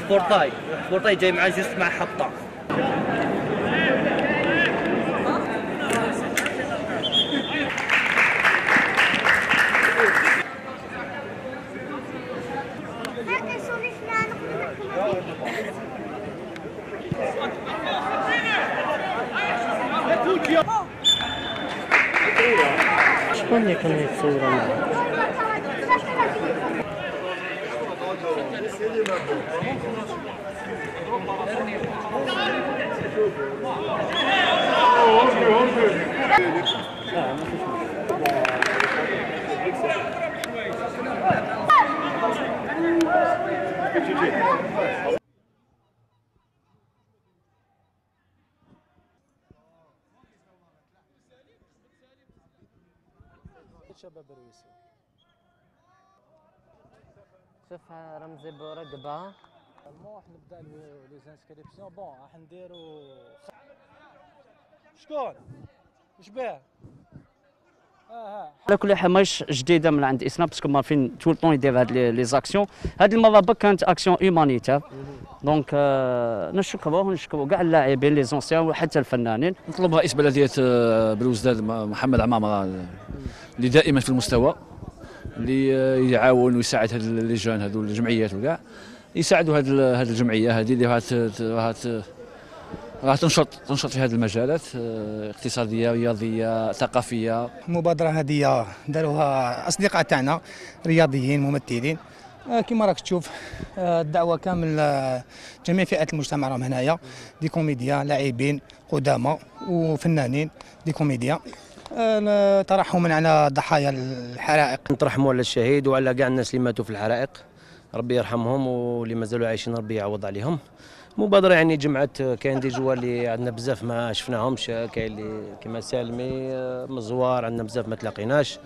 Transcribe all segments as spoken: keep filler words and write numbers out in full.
سبورتاي سبورتاي جاي مع جوست مع حطه. شكون اللي كان يتصور معاه؟ شباب الرويسي شوف رمزي بورقبه المهم نبدا لي زانسكريبسيون بون راح نديرو شكون واش باه على كل حال ماهيش جديده من عند اسنا باسكو مارفين تو طون يدير هاد لي زاكسيون. هاد المره برك كانت اكسيون هيومانيتير دونك نشكروه ونشكروا كاع اللاعبين لي زونسيان وحتى الفنانين. نطلب رئيس بلديه بلوزداد محمد عمامره اللي دائما في المستوى، اللي يعاون ويساعد هاد لي جون هادو الجمعيات وكاع يساعدوا هاد هاد الجمعيه هذه اللي راح راح تنشط تنشط في هذه المجالات اقتصاديه رياضيه ثقافيه. المبادره هذه داروها اصدقاء تاعنا رياضيين ممثلين كما راك تشوف. الدعوه كامل جميع فئات المجتمع راهم هنايا، دي كوميديا لاعبين قدامى وفنانين دي كوميديا ترحما على ضحايا الحرائق. نترحموا على الشهيد وعلى كاع الناس اللي ماتوا في الحرائق، ربي يرحمهم واللي مازالوا عايشين ربي يعوض عليهم. مبادرة يعني جمعت كاين دي جوا اللي عندنا بزاف ما شفناهمش، كاين اللي كيما سالمي مزوار عندنا بزاف ما تلاقيناش،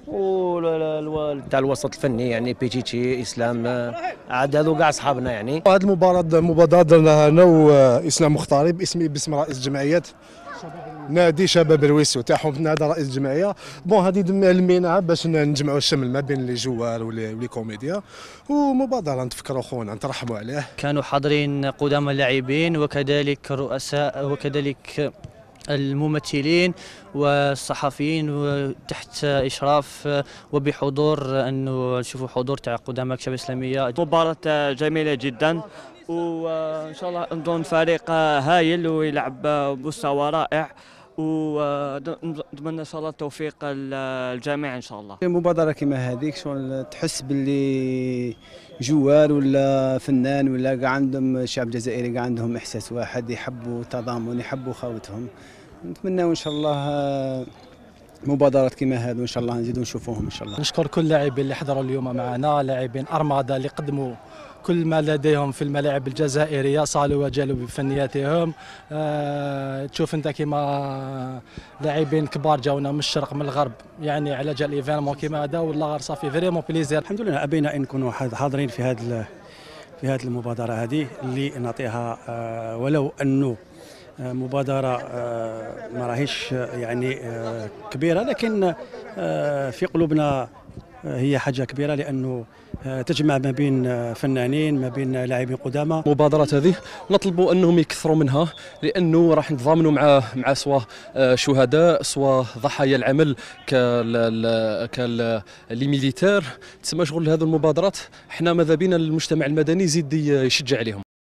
و تاع الوسط الفني يعني بيتيتشي اسلام عاد هذو كاع صحابنا يعني. هذه المبادرة مبادرة درناها انا واسلام مختاري باسمي باسم رئيس الجمعيات نادي شباب الرويسي تاعهم. هذا رئيس الجمعيه بون هذه لميناها باش نجمعوا الشمل ما بين لي جوار ولي كوميديا، ومبادره نتفكروا خونا نترحموا عليه. كانوا حاضرين قدامى اللاعبين وكذلك الرؤساء وكذلك الممثلين والصحفيين وتحت اشراف وبحضور انه نشوفوا حضور تاع قدامى الشباب الاسلاميه. مباراة جميلة جدا وان شاء الله نظن فريق هايل ويلعب بمستوى رائع، ونتمنى ان شاء الله التوفيق الجميع ان شاء الله. مبادره كما هذيك شغل تحس باللي جوار ولا فنان ولا كاع عندهم الشعب الجزائري كاع عندهم احساس واحد، يحبوا التضامن يحبوا خاوتهم. نتمناو ان شاء الله مبادرات كما هذو ان شاء الله نزيدوا نشوفوهم ان شاء الله. نشكر كل اللاعبين اللي حضروا اليوم معنا، لاعبين ارمادا اللي قدموا كل ما لديهم في الملاعب الجزائرية، صالوا وجالوا بفنياتهم. أه تشوف انت كيما لاعبين كبار جاونا من الشرق من الغرب يعني على جال ايفينمون كيما هذا، والله صافي فريمون بليزير. الحمد لله ابينا ان نكونوا حاضرين في هذه في هذه المبادرة هذه اللي نعطيها أه ولو انه مبادرة ما راهيش يعني كبيرة، لكن في قلوبنا هي حاجة كبيرة لأنه تجمع ما بين فنانين ما بين لاعبين قدامى. المبادرات هذه نطلبوا أنهم يكثروا منها، لأنه راح نتضامنوا مع مع سواء شهداء سواء ضحايا العمل كال كال لي ميليتير. تسمى شغل هذه المبادرات احنا ماذا بينا المجتمع المدني يزيد يشجع عليهم.